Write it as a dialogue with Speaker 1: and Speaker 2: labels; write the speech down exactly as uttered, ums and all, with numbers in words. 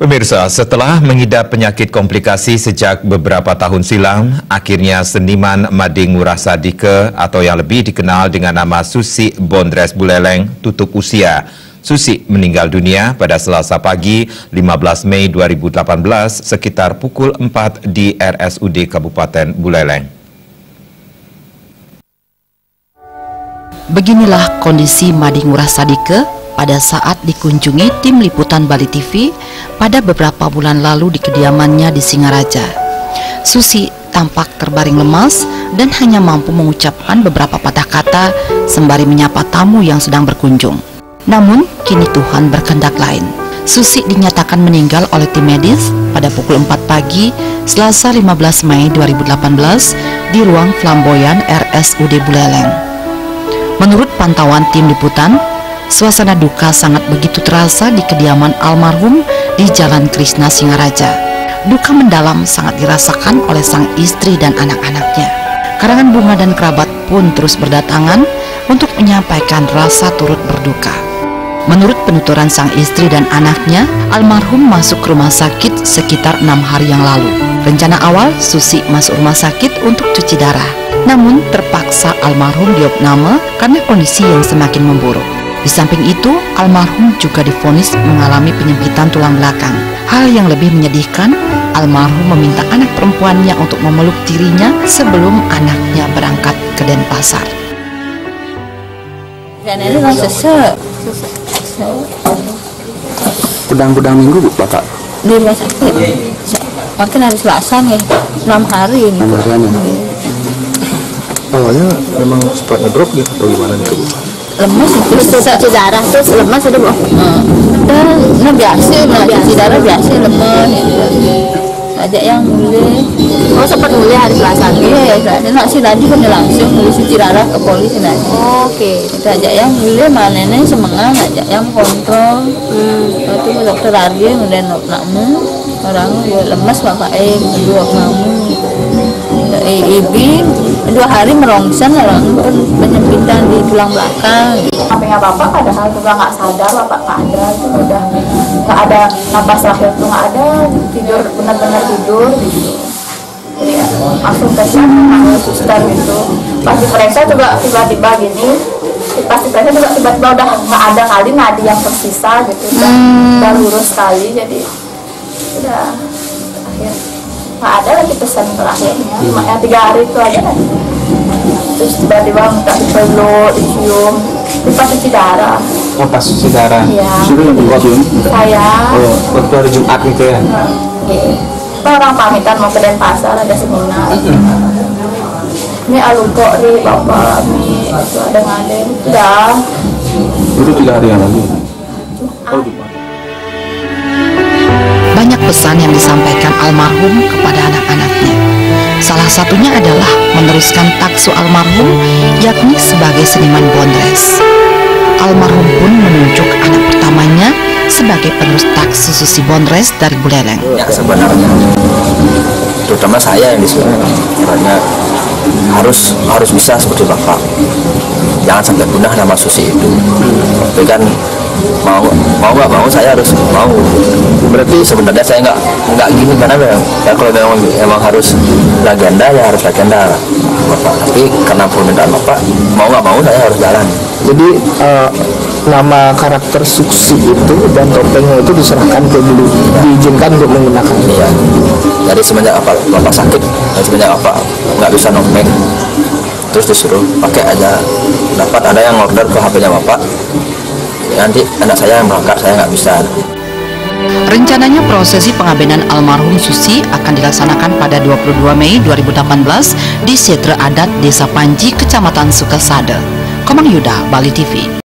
Speaker 1: Pemirsa, setelah mengidap penyakit komplikasi sejak beberapa tahun silam, akhirnya seniman Mading Ngurah Sadike atau yang lebih dikenal dengan nama Susi Bondres Buleleng tutup usia. Susi meninggal dunia pada Selasa pagi lima belas Mei dua ribu delapan belas sekitar pukul empat di R S U D Kabupaten Buleleng.
Speaker 2: Beginilah kondisi Mading Ngurah Sadike pada saat dikunjungi tim liputan Bali T V pada beberapa bulan lalu di kediamannya di Singaraja. Susi tampak terbaring lemas dan hanya mampu mengucapkan beberapa patah kata sembari menyapa tamu yang sedang berkunjung. Namun, kini Tuhan berkehendak lain. Susi dinyatakan meninggal oleh tim medis pada pukul empat pagi Selasa lima belas Mei dua ribu delapan belas di ruang flamboyan R S U D Buleleng. Menurut pantauan tim liputan, suasana duka sangat begitu terasa di kediaman almarhum di Jalan Krishna Singaraja. Duka mendalam sangat dirasakan oleh sang istri dan anak-anaknya. Karangan bunga dan kerabat pun terus berdatangan untuk menyampaikan rasa turut berduka. Menurut penuturan sang istri dan anaknya, almarhum masuk ke rumah sakit sekitar enam hari yang lalu. Rencana awal Susi masuk rumah sakit untuk cuci darah, namun terpaksa almarhum diopname karena kondisi yang semakin memburuk. Di samping itu, almarhum juga divonis mengalami penyempitan tulang belakang. Hal yang lebih menyedihkan, almarhum meminta anak perempuannya untuk memeluk dirinya sebelum anaknya berangkat ke Denpasar.
Speaker 3: Dan ini memang sesek.
Speaker 4: Pedang-pedang minggu bu, Bapak?
Speaker 3: Di rumah sakit. Makin hari Selasa nih, enam hari ini.
Speaker 4: enam harian ya? Awalnya memang sempat ngedrop gitu atau gimana nih bu?
Speaker 3: Lemas itu cuci darah terus lemas ada bu. Dan nah biasa, nah cuci darah biasa lemas. Ada yang mulai. Oh sempat mulai hari Selasa. Iya, ada nak sih tadi kan langsung mulai cuci darah ke polisi nanti. Oke. Ada yang mulai mana nih semangat, ada yang kontrol. Itu dokter Ardi kemudian nakmu orang lemas bapak eh dua kamu. Ibi dua hari merongsen orang penyempitan di tulang belakang.
Speaker 5: Sampingnya bapak padahal juga nggak sadar, bapak nggak ada, itu udah nggak ada napas terakhir tuh nggak ada, tidur benar-benar tidur gitu. Jadi ya, langsung tes sama suster gitu. Pas diperiksa juga tiba-tiba gini, pas diperiksa juga tiba-tiba udah nggak ada kali nadi yang tersisa gitu, udah, hmm. udah lurus sekali, jadi udah akhir. Nggak ada lagi pesan terakhirnya, cuma yang tiga hari itu aja kan. Terus tiba-tiba minta dipeluk, dicium, terus pas cuci darah.
Speaker 4: Oh pas cuci darah?
Speaker 5: Iya.
Speaker 4: Suruh dicium?
Speaker 5: Saya.
Speaker 4: Oh waktu hari Jumat gitu ya?
Speaker 5: Iya. Kita orang pamitan mau ke Denpasar, ada seminar. Ini alumko nih bapak, ini itu ada ngadeng, udah.
Speaker 4: Itu tiga hari yang lalu? Oh Jumat.
Speaker 2: Banyak pesan yang disampaikan almarhum kepada anak-anaknya. Salah satunya adalah meneruskan taksu almarhum, yakni sebagai seniman Bondres. Almarhum pun menunjuk anak pertamanya sebagai penerus taksu Susi Bondres dari Buleleng.
Speaker 6: Ya sebenarnya, terutama saya yang disuruh, karena harus harus bisa seperti bapak. Jangan sampai punah nama Susi itu. Tapi kan mau mau nggak mau saya harus mau. Berarti sebenarnya saya nggak nggak gini karena ya kalau memang emang harus legenda ya harus legenda bapak. Tapi karena permintaan bapak mau nggak mau saya harus jalan.
Speaker 4: Jadi uh, nama karakter Susi itu dan topengnya itu diserahkan ke dulu, diizinkan untuk menggunakan.
Speaker 6: Iya. Jadi semenjak apa bapak sakit, dan semenjak apa nggak bisa nopeng, terus disuruh pakai aja. Dapat ada yang order ke H P-nya bapak. Nanti anak saya yang berangkat, saya nggak bisa.
Speaker 2: Rencananya prosesi pengabenan almarhum Susi akan dilaksanakan pada dua puluh dua Mei dua ribu delapan belas di Setre Adat Desa Panji, Kecamatan Sukasade. Komang Yuda, Bali T V.